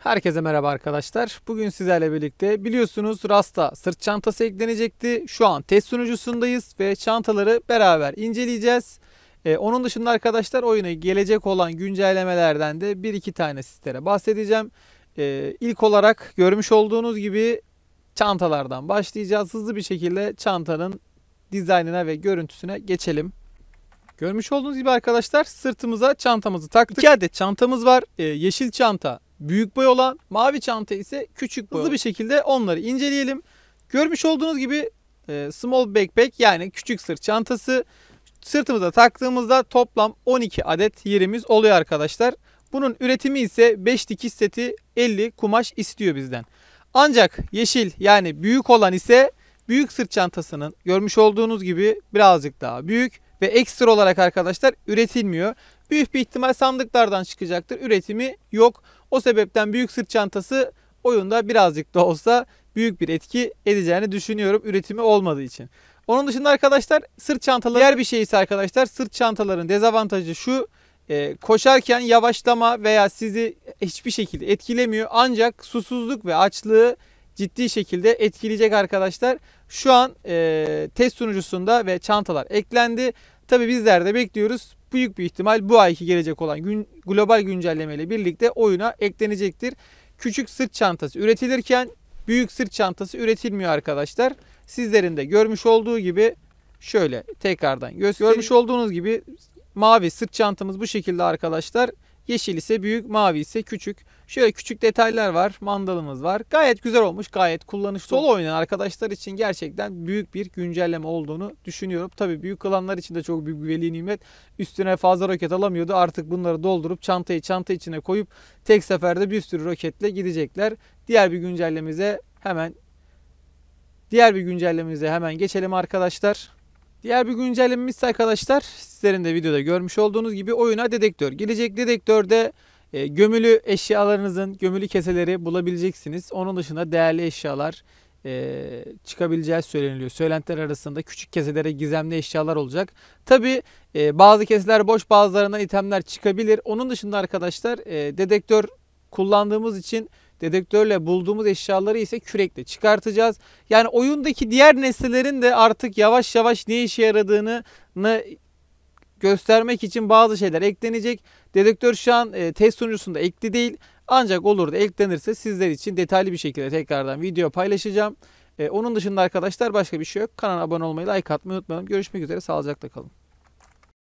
Herkese merhaba arkadaşlar. Bugün sizlerle birlikte biliyorsunuz Rasta sırt çantası eklenecekti. Şu an test sunucusundayız ve çantaları beraber inceleyeceğiz. Onun dışında arkadaşlar oyuna gelecek olan güncellemelerden de bir iki tane sizlere bahsedeceğim. İlk olarak görmüş olduğunuz gibi çantalardan başlayacağız. Hızlı bir şekilde çantanın dizaynına ve görüntüsüne geçelim. Görmüş olduğunuz gibi arkadaşlar sırtımıza çantamızı taktık. 2 adet çantamız var. Yeşil çanta büyük boy olan, mavi çanta ise küçük boy. Hızlı bir şekilde onları inceleyelim. Görmüş olduğunuz gibi small backpack yani küçük sırt çantası. Sırtımıza taktığımızda toplam 12 adet yerimiz oluyor arkadaşlar. Bunun üretimi ise 5 dikiş seti 50 kumaş istiyor bizden. Ancak yeşil yani büyük olan ise büyük sırt çantasının görmüş olduğunuz gibi birazcık daha büyük ve ekstra olarak arkadaşlar üretilmiyor. Büyük bir ihtimal sandıklardan çıkacaktır. Üretimi yok. O sebepten büyük sırt çantası oyunda birazcık da olsa büyük bir etki edeceğini düşünüyorum üretimi olmadığı için. Onun dışında arkadaşlar sırt çantaları diğer bir şey ise arkadaşlar sırt çantaların dezavantajı şu. Koşarken yavaşlama veya sizi hiçbir şekilde etkilemiyor. Ancak susuzluk ve açlığı ciddi şekilde etkileyecek arkadaşlar. Şu an test sunucusunda ve çantalar eklendi. Tabi bizler de bekliyoruz. Büyük bir ihtimal bu ayki gelecek olan global güncelleme ile birlikte oyuna eklenecektir. Küçük sırt çantası üretilirken büyük sırt çantası üretilmiyor arkadaşlar. Sizlerin de görmüş olduğu gibi şöyle tekrardan göstereyim. Görmüş olduğunuz gibi mavi sırt çantamız bu şekilde arkadaşlar. Yeşil ise büyük, mavi ise küçük. Şöyle küçük detaylar var. Mandalımız var. Gayet güzel olmuş. Gayet kullanışlı. Solo oynayan arkadaşlar için gerçekten büyük bir güncelleme olduğunu düşünüyorum. Tabii büyük klanlar için de çok büyük bir veli nimet. Üstüne fazla roket alamıyordu. Artık bunları doldurup çanta içine koyup tek seferde bir sürü roketle gidecekler. Diğer bir güncellememize hemen geçelim arkadaşlar. Diğer bir güncellememiz arkadaşlar sizlerin de videoda görmüş olduğunuz gibi oyuna dedektör gelecek. Dedektörde gömülü eşyalarınızın gömülü keseleri bulabileceksiniz. Onun dışında değerli eşyalar çıkabileceği söyleniliyor. Söylentiler arasında küçük keselere gizemli eşyalar olacak. Tabi bazı keseler boş, bazılarından itemler çıkabilir. Onun dışında arkadaşlar dedektör kullandığımız için dedektörle bulduğumuz eşyaları ise kürekle çıkartacağız. Yani oyundaki diğer nesnelerin de artık yavaş yavaş ne işe yaradığını göstermek için bazı şeyler eklenecek. Dedektör şu an test sunucusunda ekli değil. Ancak olur da eklenirse sizler için detaylı bir şekilde tekrardan video paylaşacağım. Onun dışında arkadaşlar başka bir şey yok. Kanala abone olmayı, like atmayı unutmayalım. Görüşmek üzere, sağlıcakla kalın.